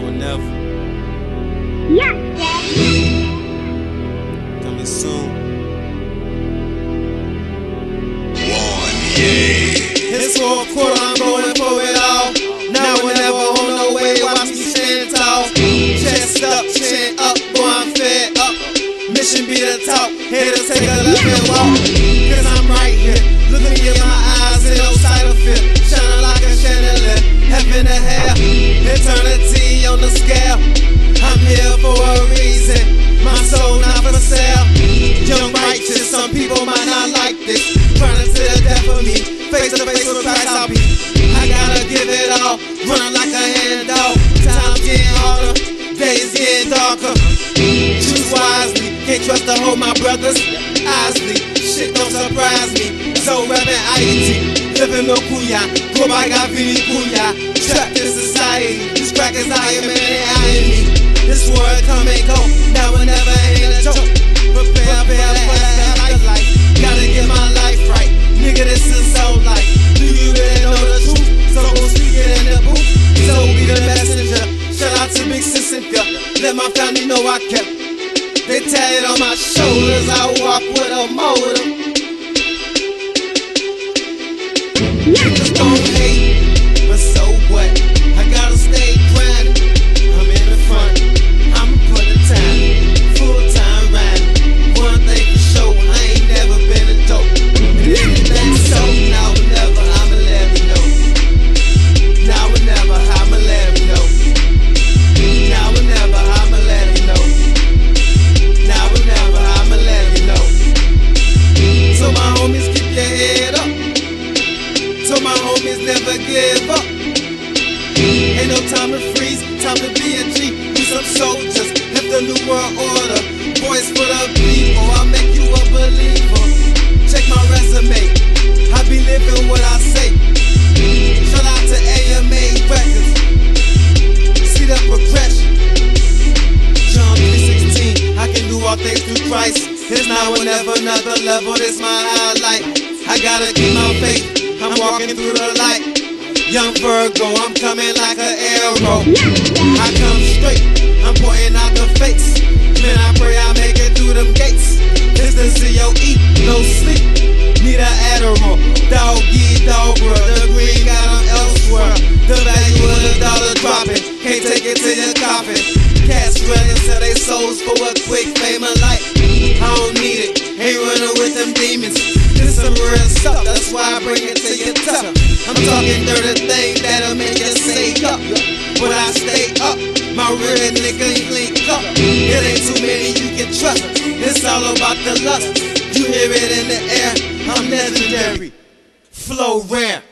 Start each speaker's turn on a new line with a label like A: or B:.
A: or never.
B: Yes, Daddy.
A: Coming soon.
C: It's 4 quarter, I'm going for it all. Now or never, on no way, watch me stand tall. Chest up, chin up, boy, I'm fed up. Mission be the top, haters take a left and walk. Cause I'm right here, looking in my eyes and no sight of fear. Shining like a chandelier, heaven and hell, eternity on the scale. I'm here for a reason, my soul not for sale. Young righteous, some people might not like this. Running to the death of me, face to face with Christ I'll be. I gotta give it all, running like a hand dog. Time's getting harder, days getting darker. Choose wisely, can't trust to hold my brothers. Isley, shit don't surprise me. So Reverend IET, living no kuya, go by God Vini kuya. Trapped in society, these crackers I am and they eyeing me. This world come and go, now or never ain't a joke. Prepare for the life, gotta get my life right. Nigga, this is so life. Do you really know the truth? So go speak it in the booth. So be the messenger. Shout out to Big Sis Cynthia. Let my family know I kept. They tatted on my shoulders. I walk with a motor. Niggas don't hate, but so what? I gotta stay grinding. I'm in the front. I'ma put the time. Full-time riding. One thing for sure, I ain't never been a dope. Anything so, now or never, I'ma let me know. Now or never, I'ma let me know. Now or never, I'ma let me know. Now or never, I'ma let me know. So my homies, keep your head up. So my homies, never give up. Ain't no time to freeze, time to be a G. We some soldiers, lift the new world order. Voice for the people, I'll make you a believer. Check my resume, I be living what I say. Shout out to AMA Records. See the progression. John 3:16, I can do all things through Christ. It's now or never, another level, this my highlight. I gotta keep my faith, I'm walking through the light. Young Virgo, I'm coming like an arrow. I come straight, I'm pointing out the face. Man, I pray I make it through them gates. It's the COE, no sleep, need an Adderall. Dog eat dog world, the green got them elsewhere. The value of the dollar dropping, can't take it to your coffin. Cats running, sell their souls for a quick fame of life. I don't need it, ain't running with them demons. This some real stuff, that's why I bring it to your tough. I'm talking dirty things that'll make you say up. But I stay up, my real nigga link up. It ain't too many you can trust. It's all about the lust. You hear it in the air, I'm legendary. Flow rare.